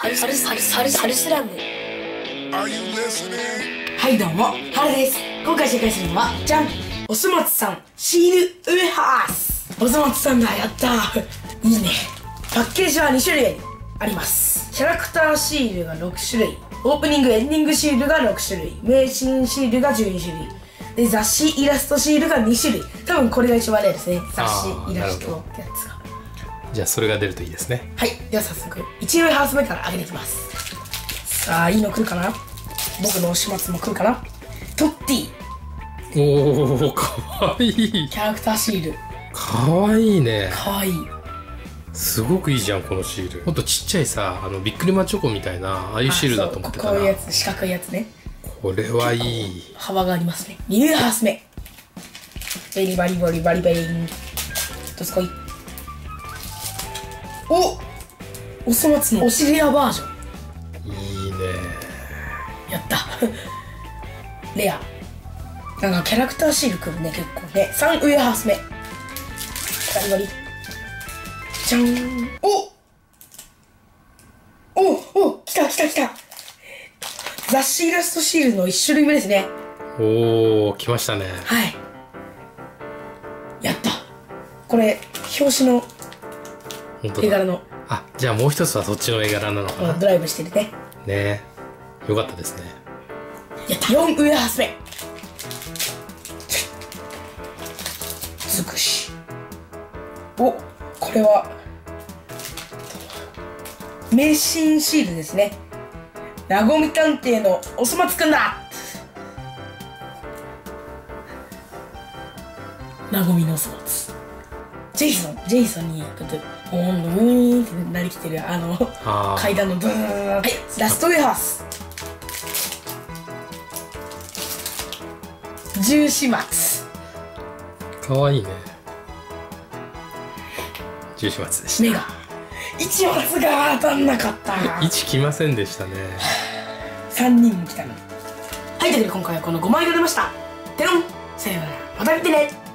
サルスラム。はいどうも、ハルです。今回紹介するのは、じゃん、おそ松さんシールウエハース。おそ松さんだ、やったーいいね。パッケージは2種類あります。キャラクターシールが6種類、オープニングエンディングシールが6種類、名シシールが12種類で、雑誌イラストシールが2種類。多分これが一番レアですね、雑誌イラストってやつが。 じゃあそれが出るといいですね。 はい、では早速1ウエハース目から上げていきます。さあ、いいの来るかな。僕の始末も来るかな。トッティ。 おお、かわいい。 キャラクターシールかわいいね。 かわいい。 すごくいいじゃんこのシール。ほんとちっちゃいさ、ビックリマチョコみたいなああいうシールだと思ってたら、 こういうやつ、四角いやつね。 これはいい。 幅がありますね。2ウエハース目。ベリバリバリバリベリン。どすこい。おそ松のおしレアバージョン。 いいね。 やったレア。なんかキャラクターシールくるね、結構ね。3ウエハース目。バリバリじゃん。お来た。雑誌イラストシールの1種類目ですね。 おお、来ましたね。 はい、やった。これ表紙の本当だ。 絵柄の。 あ、じゃあもう一つはそっちの絵柄なのかな。 ドライブしてるね。 ね、よかったですね。 やった。4ウエハース目。つくし。これは迷信シールですね。なごみ探偵のおそ松くんだ。なごみのおそ松。ジェイソンにこうやってウィーンってなりきてる階段のブーン。はい、ラストウェハース。十四松。 かわいいね。十四松でした。 目が一松が当たんなかった。 1来ませんでしたね。 3人も来たの。はい、というわけで今回はこの5枚が出ました。てろん、さようなら、また見てね。